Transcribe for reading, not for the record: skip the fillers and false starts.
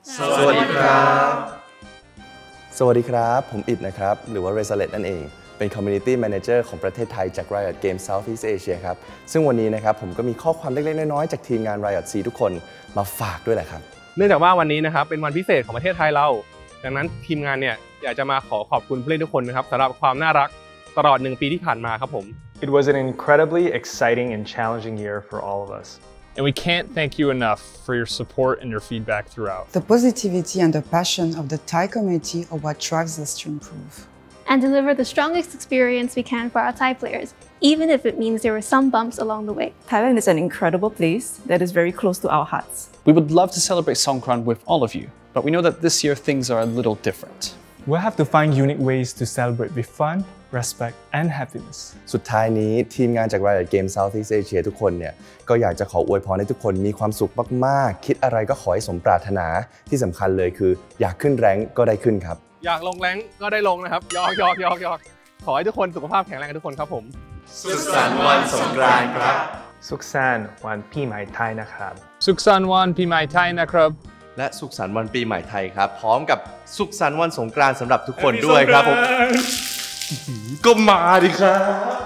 สวัสดีครับสวัสดีครับผมอิดนะครับหรือว่า Resalet นั่นเองเป็น Community Manager ของประเทศไทยจาก Riot Games Southeast Asia ครับซึ่งวันนี้นะครับผมก็มีข้อความเล็กๆน้อยๆจากทีมงาน Riot C ทุกคนมาฝากด้วยแหละครับเนื่องจากว่าวันนี้นะครับเป็นวันพิเศษของประเทศไทยเราดังนั้นทีมงานเนี่ยอยากจะมาขอบคุณผู้เล่นทุกคนนะครับสำหรับความน่ารักตลอด1 ปีที่ผ่านมาครับผม It was an incredibly exciting and challenging year for all of us. And we can't thank you enough for your support and your feedback throughout. The positivity and the passion of the Thai community are what drives us to improve. And deliver the strongest experience we can for our Thai players, even if it means there were some bumps along the way. Thailand is an incredible place that is very close to our hearts. We would love to celebrate Songkran with all of you, but we know that this year things are a little different. We'll have to find unique ways to celebrate with fun, respect, and happiness. สุดท้ายนี้ทีมงานจาก Riot Games Southeast Asia ทุกคนเนี่ยก็อยากจะขออวยพรให้ทุกคนมีความสุขมากๆคิดอะไรก็ขอให้สมปรารถนาที่สำคัญเลยคืออยากขึ้นแรงก็ได้ขึ้นครับอยากลงแรงก็ได้ลงนะครับยอกขอให้ทุกคนสุขภาพแข็งแรงกันทุกคนครับผมสุขสันต์วันสงกรานต์ครับสุขสันต์วันปีใหม่ไทยนะครับ Suksan Wan Pimai Thai Nakrab และสุขสันต์วันปีใหม่ไทยครับพร้อมกับสุขสันต์วันสงกรานต์สำหรับทุกคนด้วยครับผมก็มาดิครับ